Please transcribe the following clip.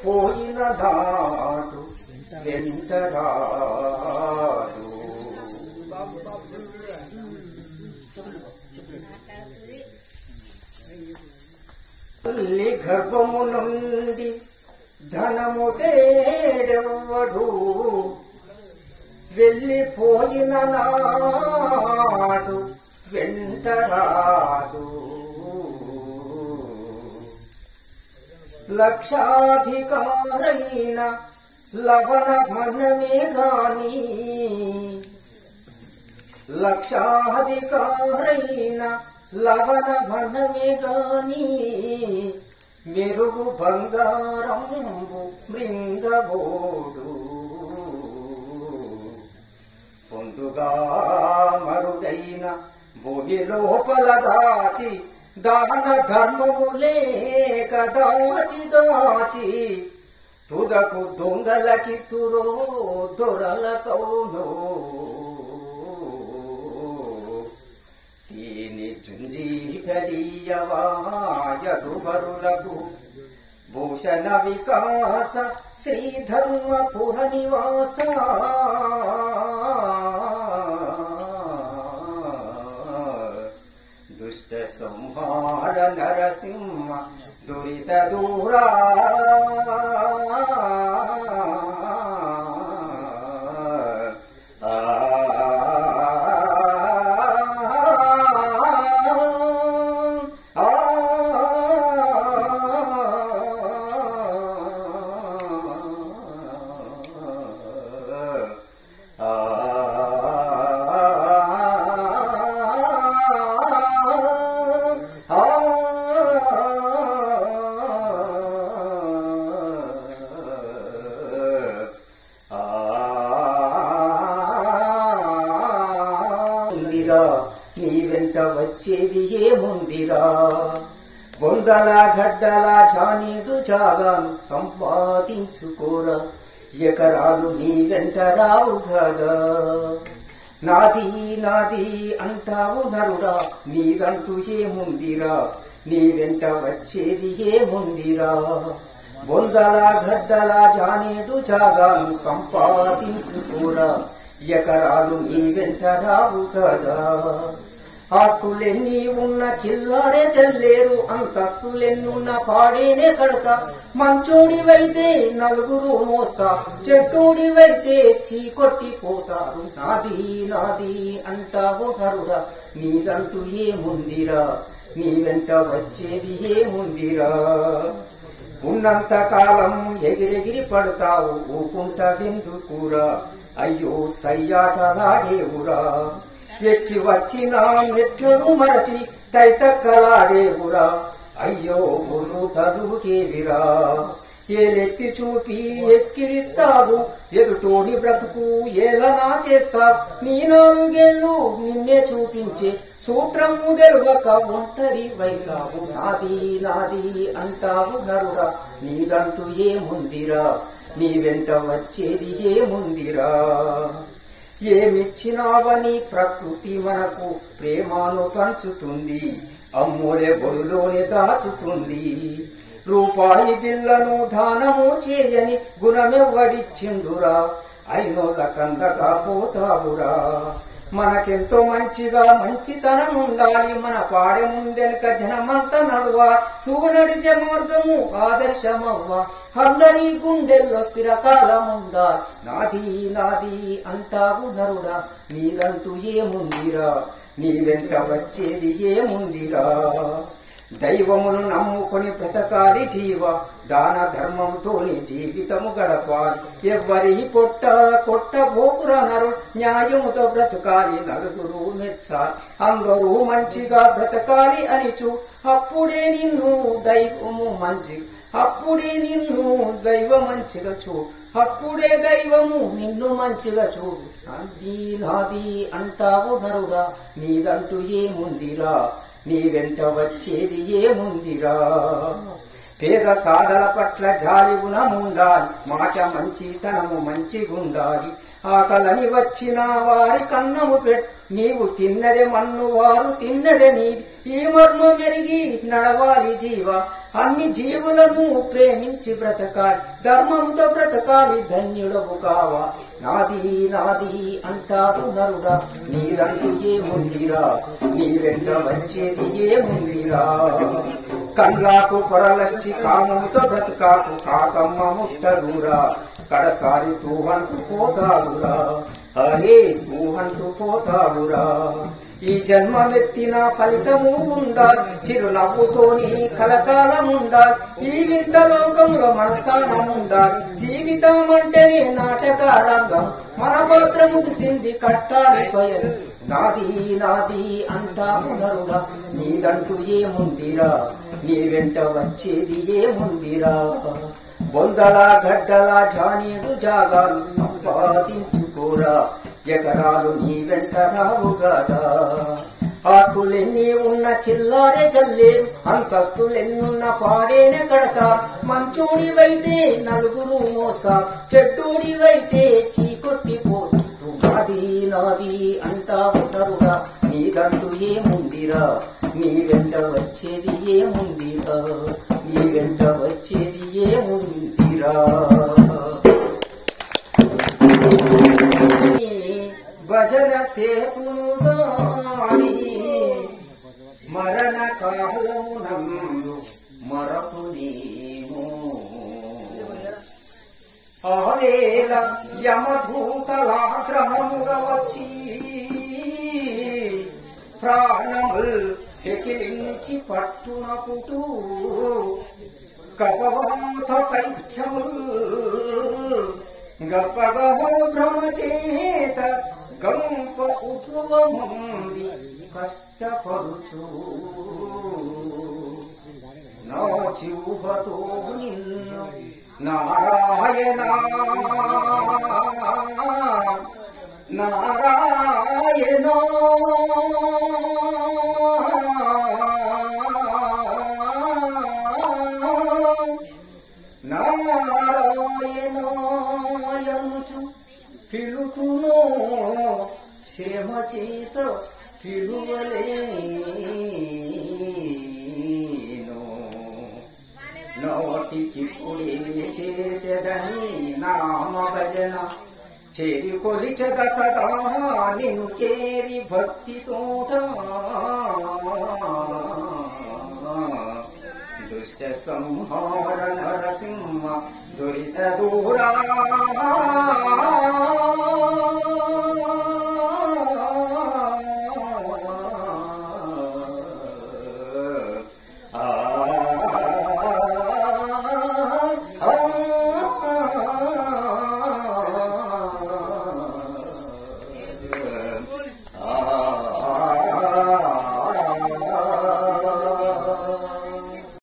పోయిన నాడు వెంటరాడు. తల్లి గర్భము నుండి ధనము తేడెవ్వడు, వెళ్ళిపోయిన నాడు వెంటరాడు. లక్షాధికారైన లవణ ఘనమే గాని, లక్షాధికారైన లవణ ఘనమే గాని, మెరుగు బంగారంబు మృంగబోడు. పొందుగా మరుగైన భూమి లోపల దాచి, దాన ధర్మము లేక దాచి దాచి, తుదకు దొంగలకి తురో దొరలకౌనో. దీని చుంజీటలీయవాయరుహరులకు భూషణ వికాస శ్రీధర్మపుర నివాస. దుష్ట సంహార నరసింహ దురిత దూరా. నీ వెంట వచ్చేది ఏముందిరా, బొందల గడ్డల చానీడు జాగాను సంపాదించుకోరా, ఎకరాలు నీ వెంట రావు కదా. నాది నాది అంటావు నరుడా, నీదంటూ ఏముందిరా, నీ వెంట వచ్చేది ఏముందిరా. బొందల గడ్డల జానీడు జాగాను సంపాదించుకోరా, ఎకరాలు నీ వెంట రావు కదా. ఆస్తులెన్ని ఉన్న చిల్లారే చల్లేరు, అంతస్తులెన్నున్న పాడేనే కడతా. మంచోడివైతే నలుగురు మోస్తా, చెట్టోడివైతే చీకొట్టిపోతారు. నాది నాది అంటావు నరుడా, నీదంటూ ఏముందిరా, నీ వెంట వచ్చేది ఏముందిరా. ఉన్నంత కాలం ఎగిరెగిరి పడతావు, ఊకుంట వెందుకురా, అయ్యో సయ్యాటలాడేవురా. ఎక్కి వచ్చిన మెట్లను మరచి తైతక్కలాడేవురా, అయ్యో బుర్రు తరువుకేవిరా. ఏలెత్తి చూపి ఎక్కిరిస్తావు, ఎదుటోని బ్రతుకు ఏలనా చేస్తావు. నీ నాలుగేళ్ళు నిన్నే చూపించే సూత్రము తెలవక ఒంటరి వైకావు. నాది నాది అంటావు నరుడా, నీదంటూ ఏముందిరా, నీ వెంట వచ్చేది ఏముందిరా. ఏమిచ్చినావని ప్రకృతి మనకు ప్రేమను పంచుతుంది, అమ్ములే బొరులోనే దాచుతుంది. రూపాయి బిల్లను దానము చేయని గుణమెవ్వడిచ్చిండురా, అయినోళ్ళ కందగా పోతావురా. మనకెంతో మంచిగా మంచితనం ఉండాలి, మన పాడె ముందెనక జనమంతా నడువా. నువ్వు నడిచే మార్గము ఆదర్శమవ్వా, అందరి గుండెల్లో స్థిరకాలం ఉండాలి. నాది నాది అంటావు నరుడా, నీదంటూ ఏముందిరా, నీ వెంట వచ్చేది ఏముందిరా. దైవమును నమ్ముకొని బ్రతకాలి జీవ, దాన ధర్మంతోని జీవితము గడపాలి. ఎవ్వరి పొట్ట కొట్టబోకురా నరు, న్యాయముతో బ్రతకాలి, నలుగురు మెచ్చాలి. అందరూ మంచిగా బ్రతకాలి అనిచు, అప్పుడే నిన్ను దైవము మంచి, అప్పుడే నిన్ను దైవ మంచిగా చూడు, అప్పుడే దైవము నిన్ను మంచిగా చూడు. నాది నాది అంటావు నరుడా, నీదంటూ ఏముందిరా, నీ వెంట వచ్చేది ఏముందిరా. పేద సాధల పట్ల జాలి గుణముండాలి, మాట మంచితనము మంచిగుండాలి. ఆకలని వచ్చిన వారి కన్నము పెట్టు, నీవు తిన్నదే మన్ను వారు తిన్నదే నీది. ఈ మర్మం ఎరిగి నడవాలి జీవ, అన్ని జీవులను ప్రేమించి బ్రతకాలి, ధర్మముతో బ్రతకాలి, ధన్యుడవు కావా. నాది నాది అంటారు నరుడా, నీదంటూ ఏముందిరా, నీ వెంట వచ్చేది ఏముందిరా. కళ్ళాకు పొరలచ్చి కామంతో బ్రతకాకు, కాకమ్మ ముట్టరురా, కడసారి తూహంటూ పోతావురా, అరే తూహంటూ పోతావురా. ఈ జన్మమెత్తిన ఫలితము ఉండాలి, చిరునవ్వుతోని కలకాలం ఉండాలి, ఈ వింత లోకంలో మనస్థానం ఉండాలి. జీవితం అంటేనే నాటకారంగం, మన పాత్ర ముగిసింది కట్టాలి పయన్. నాది నాది అంటావు నరుడా, నీదంటూ ఏముందిరా, నీ వెంట వచ్చేది ఏముందిరా. బొందల గడ్డల జానీడు జాగాలు సంపాదించుకోరా, ఎకరాలు నీ వెంట రావుగాదా. ఆస్తులెన్ని ఉన్న చిల్లారే జల్లేరు, అంతస్తులెన్నున్న పాడేనే కడతారు. మంచోడివైతే నలుగురు మోసా, చెడ్డోడివైతే చీకొట్టిపోతు. నాది నాది అంటావు నరుడా, నీదంటూ ఏముందిరా, నీ వెంట వచ్చేది ఏముందిరా, నీ వెంట వచ్చేది ఏముందిరా. భజన సేపునుగాని మరణ కాలమునందు మరపునేమో. ఆవేళ యమభూతలాగ్రహముగా వచ్చి ప్రాణముల్ ఎకిలించి పట్టునపుటు, కపవాత పైత్యముల్ గప్పగా భ్రమచేత గంప ఉపవముంది కష్టపడుచు. నా జీవతో నిన్ను నారాయణ నారాయణ నారాయణయనుచు పిలుతునో, క్షేమ చేత పిలువలేను. నోటికి పొడి చేసేదని నామ భజన, చేరి కొలిచద సదా నిన్ను చేరి భక్తితోట. దుష్ట సంహార నరసింహ దురిత దూరా.